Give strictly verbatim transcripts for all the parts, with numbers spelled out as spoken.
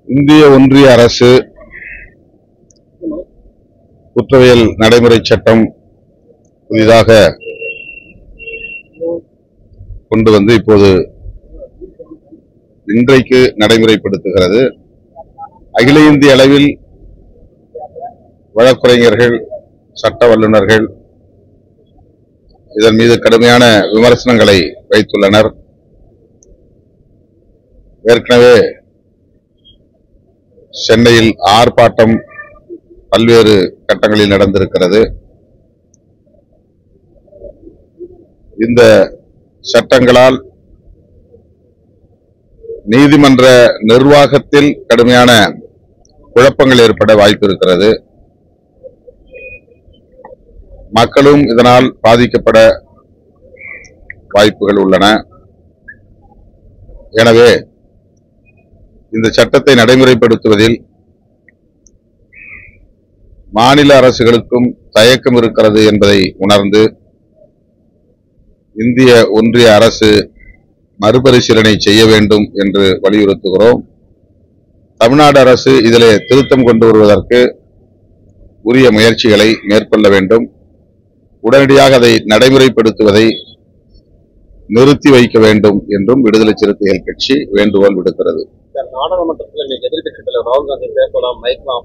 இந்திய ஒன்றிய அரசு குற்றவியல் நடைமுறை சட்டம் புதிதாக கொண்டு வந்து இப்போது இன்றைக்கு நடைமுறைப்படுத்துகிறது. அகில இந்திய அளவில் வழக்குரைஞர்கள், சட்ட வல்லுநர்கள் இதன் மீது கடுமையான விமர்சனங்களை வைத்துள்ளனர். ஏற்கனவே சென்னையில் ஆர்ப்பாட்டம் பல்வேறு கட்டங்களில் நடந்திருக்கிறது. இந்த சட்டங்களால் நீதிமன்ற நிர்வாகத்தில் கடுமையான குழப்பங்கள் ஏற்பட வாய்ப்பு இருக்கிறது. மக்களும் இதனால் பாதிக்கப்பட வாய்ப்புகள் உள்ளன. எனவே இந்த சட்டத்தை நடைமுறைப்படுத்துவதில் மாநில அரசுகளுக்கும் தயக்கம் இருக்கிறது என்பதை உணர்ந்து இந்திய ஒன்றிய அரசு மறுபரிசீலனை செய்ய வேண்டும் என்று வலியுறுத்துகிறோம். தமிழ்நாடு அரசு இதிலே திருத்தம் கொண்டு வருவதற்கு உரிய முயற்சிகளை மேற்கொள்ள வேண்டும். உடனடியாக அதை நடைமுறைப்படுத்துவதை நிறுத்தி வைக்க வேண்டும் என்றும் விடுதலை சிறுத்தைகள் கட்சி வேண்டுகோள் விடுக்கிறது. நாடாளுமன்றத்தில் எதிர்க்கட்சித் தலைவர் ராகுல் காந்தி பேசலாம், மைக்லாம்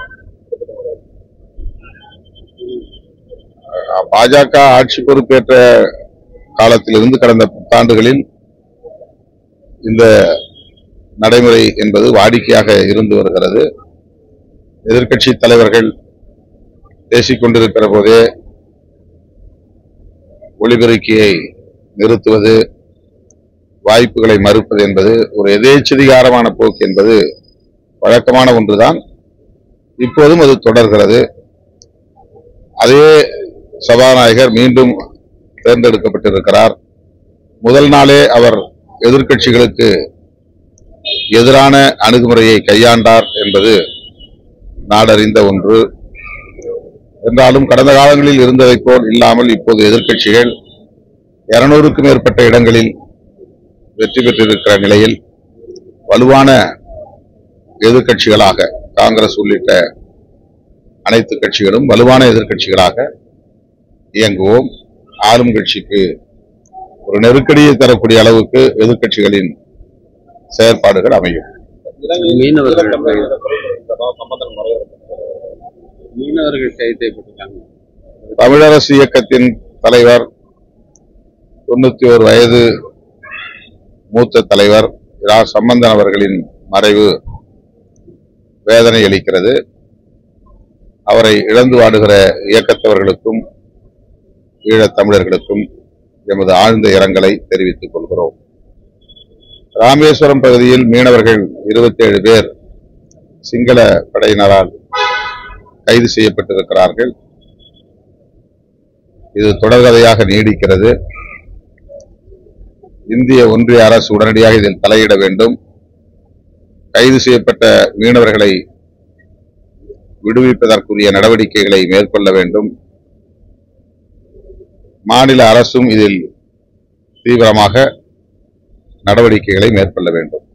பாஜக ஆட்சி பொறுப்பேற்ற காலத்திலிருந்து கடந்த பத்தாண்டுகளில் இந்த நடைமுறை என்பது வாடிக்கையாக இருந்து வருகிறது. எதிர்க்கட்சி தலைவர்கள் பேசிக் கொண்டிருக்கிற போதே ஒலிபெருக்கியை நிறுத்துவது, வாய்ப்புகளை மறுப்பது என்பது ஒரு எதேச்சதிகாரமான போக்கு என்பது வழக்கமான ஒன்றுதான். இப்போதும் அது தொடர்கிறது. அதே சபாநாயகர் மீண்டும் தேர்ந்தெடுக்கப்பட்டிருக்கிறார். முதல் நாளே அவர் எதிர்க்கட்சிகளுக்கு எதிரான அணுகுமுறையை கையாண்டார் என்பது நாடறிந்த ஒன்று. என்றாலும் கடந்த காலங்களில் இருந்ததைப் போல் இல்லாமல் இப்போது எதிர்க்கட்சிகள் இருநூறுக்கும் மேற்பட்ட இடங்களில் வெற்றி பெற்றிருக்கிற நிலையில் வலுவான எதிர்க்கட்சிகளாக காங்கிரஸ் உள்ளிட்ட அனைத்து கட்சிகளும் வலுவான எதிர்க்கட்சிகளாக இயங்குவோம். ஆளும் கட்சிக்கு ஒரு நெருக்கடியை தரக்கூடிய அளவுக்கு எதிர்க்கட்சிகளின் செயற்பாடுகள் அமையும். மீனவர்கள் மீனவர்கள் கைது செய்யப்பட்டிருக்காங்க. தமிழரசு இயக்கத்தின் தலைவர், தொண்ணூத்தி ஒரு வயது மூத்த தலைவர் இரா சம்பந்தன் அவர்களின் மறைவு வேதனை அளிக்கிறது. அவரை இழந்து வாடுகிற இயக்கத்தவர்களுக்கும் ஈழத் தமிழர்களுக்கும் எமது ஆழ்ந்த இரங்கலை தெரிவித்துக் கொள்கிறோம். ராமேஸ்வரம் பகுதியில் மீனவர்கள் இருபத்தி ஏழு பேர் சிங்கள படையினரால் கைது செய்யப்பட்டிருக்கிறார்கள். இது தொடர்கதையாக நீடிக்கிறது. இந்திய ஒன்றிய அரசு உடனடியாக இதில் தலையிட வேண்டும். கைது செய்யப்பட்ட மீனவர்களை விடுவிப்பதற்குரிய நடவடிக்கைகளை மேற்கொள்ள வேண்டும். மாநில அரசும் இதில் தீவிரமாக நடவடிக்கைகளை மேற்கொள்ள வேண்டும்.